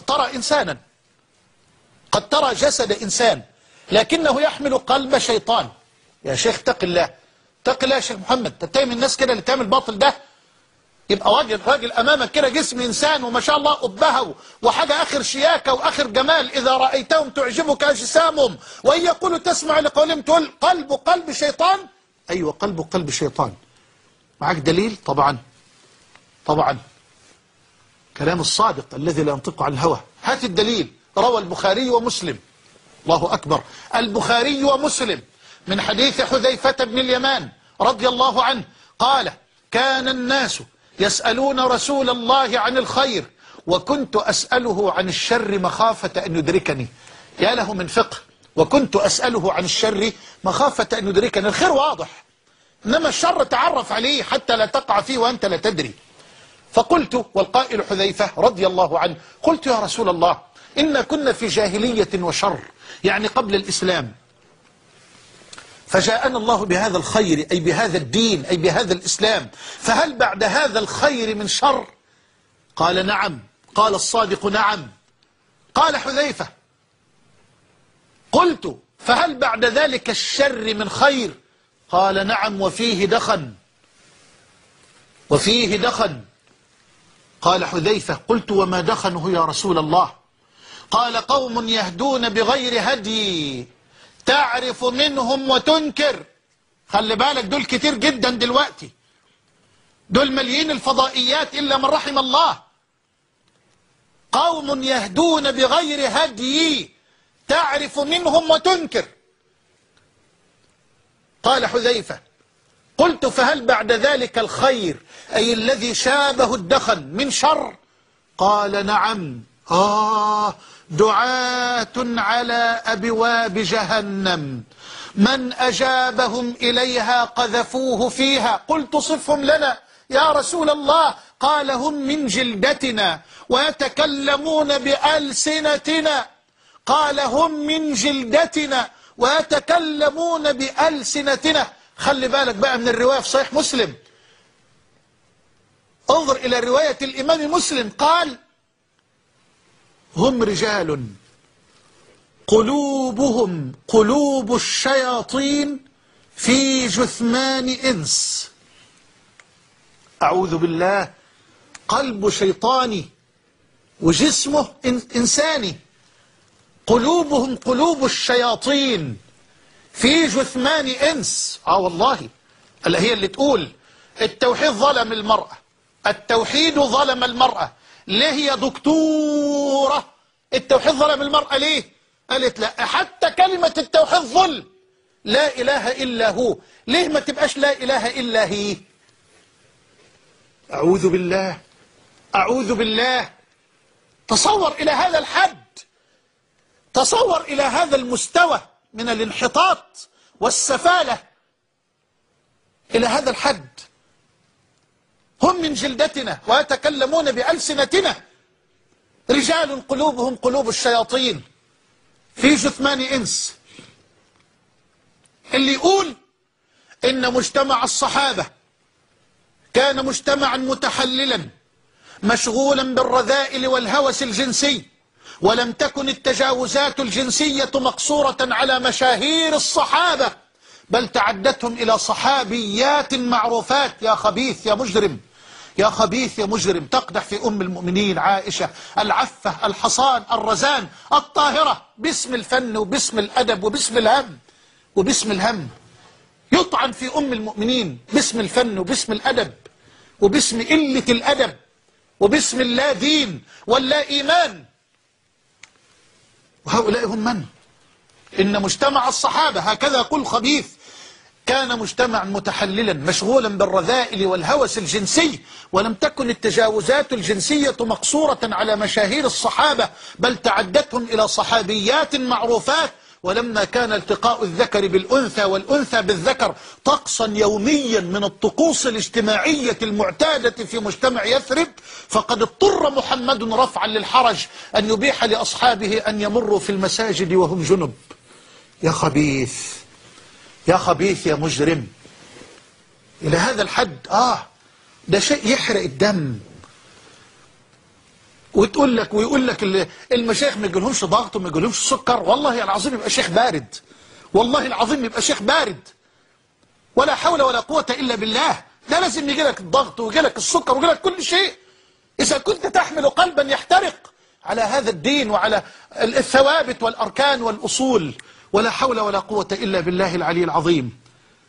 ترى إنسانا، قد ترى جسد إنسان، لكنه يحمل قلب شيطان. يا شيخ اتق الله، اتق الله يا شيخ محمد، تتهم الناس كده اللي تعمل باطل ده. يبقى راجل أمامك كده جسم إنسان وما شاء الله قبها وحاجة آخر شياكة وآخر جمال، إذا رأيتهم تعجبك أجسامهم وإن يقولوا تسمع لقولهم تقول قلب شيطان. أيوة قلب شيطان. معك دليل؟ طبعا كلام الصادق الذي لا ينطق عن الهوى. هات الدليل. روى البخاري ومسلم، الله أكبر، البخاري ومسلم من حديث حذيفة بن اليمان رضي الله عنه قال: كان الناس يسألون رسول الله عن الخير وكنت أسأله عن الشر مخافة أن يدركني. يا له من فقه، وكنت أسأله عن الشر مخافة أن يدركني. الخير واضح، إنما الشر تعرف عليه حتى لا تقع فيه وأنت لا تدري. فقلت، والقائل حذيفة رضي الله عنه، قلت يا رسول الله إن كنا في جاهلية وشر، يعني قبل الإسلام، فجاءنا الله بهذا الخير أي بهذا الدين أي بهذا الإسلام، فهل بعد هذا الخير من شر؟ قال نعم. قال الصادق نعم. قال حذيفة: قلت فهل بعد ذلك الشر من خير؟ قال نعم وفيه دخن. قال حذيفة: قلت وما دخنه يا رسول الله؟ قال: قوم يهدون بغير هدي تعرف منهم وتنكر. خلي بالك، دول كتير جدا دلوقتي، دول مليين الفضائيات إلا من رحم الله. قوم يهدون بغير هدي تعرف منهم وتنكر. قال حذيفة: قلت فهل بعد ذلك الخير أي الذي شابه الدخن من شر؟ قال نعم. دعاة على أبواب جهنم من أجابهم إليها قذفوه فيها. قلت صفهم لنا يا رسول الله. قال: هم من جلدتنا ويتكلمون بألسنتنا. قال: هم من جلدتنا ويتكلمون بألسنتنا. خلي بالك بقى من الرواية في صحيح مسلم، انظر إلى رواية الإمام مسلم، قال: هم رجال قلوبهم قلوب الشياطين في جثمان إنس. أعوذ بالله، قلب شيطاني وجسمه إنساني. قلوبهم قلوب الشياطين في جثمان إنس. والله اللي هي اللي تقول التوحيد ظلم المرأة، التوحيد ظلم المرأة. ليه يا دكتورة التوحيد ظلم المرأة؟ ليه؟ قالت لا، حتى كلمة التوحيد ظلم، لا إله إلا هو. ليه ما تبقاش لا إله إلا هي؟ أعوذ بالله، أعوذ بالله. تصور إلى هذا الحد، تصور إلى هذا المستوى من الانحطاط والسفالة، إلى هذا الحد. هم من جلدتنا ويتكلمون بألسنتنا، رجال قلوبهم قلوب الشياطين في جثمان إنس. اللي يقول إن مجتمع الصحابة كان مجتمعا متحللا مشغولا بالرذائل والهوس الجنسي، ولم تكن التجاوزات الجنسية مقصورة على مشاهير الصحابة، بل تعدتهم إلى صحابيات معروفات. يا خبيث يا مجرم، يا خبيث يا مجرم، تقدح في أم المؤمنين عائشة العفة الحصان الرزان الطاهرة باسم الفن وباسم الأدب وباسم الهم وباسم الهم. يطعن في أم المؤمنين باسم الفن وباسم الأدب وباسم قلة الأدب وباسم اللا دين واللا إيمان. وهؤلاء هم من؟ إن مجتمع الصحابة، هكذا يقول خبيث، كان مجتمعا متحللا مشغولا بالرذائل والهوس الجنسي، ولم تكن التجاوزات الجنسية مقصورة على مشاهير الصحابة، بل تعدتهم إلى صحابيات معروفات. ولما كان التقاء الذكر بالأنثى والأنثى بالذكر طقسا يوميا من الطقوس الاجتماعية المعتادة في مجتمع يثرب، فقد اضطر محمد رفعا للحرج أن يبيح لأصحابه أن يمروا في المساجد وهم جنب. يا خبيث، يا خبيث يا مجرم، إلى هذا الحد. ده شيء يحرق الدم. وتقول لك ويقول لك المشايخ ما يجيلهمش ضغط وما يجيلهمش سكر. والله العظيم يبقى شيخ بارد، والله العظيم يبقى شيخ بارد. ولا حول ولا قوة إلا بالله. ده لازم يجي لك الضغط ويجي لك السكر ويجي لك كل شيء إذا كنت تحمل قلبا يحترق على هذا الدين وعلى الثوابت والأركان والأصول. ولا حول ولا قوة إلا بالله العلي العظيم.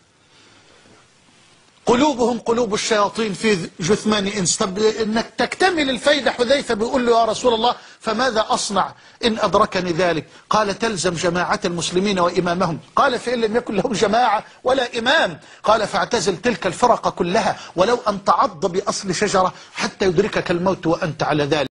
قلوبهم قلوب الشياطين في جثمان إنس. طب إنك تكتمل الفايدة، حذيفة بيقول له يا رسول الله فماذا أصنع إن أدركني ذلك؟ قال تلزم جماعة المسلمين وإمامهم. قال فإن لم يكن لهم جماعة ولا إمام قال فاعتزل تلك الفرق كلها ولو أن تعض بأصل شجرة حتى يدركك الموت وأنت على ذلك.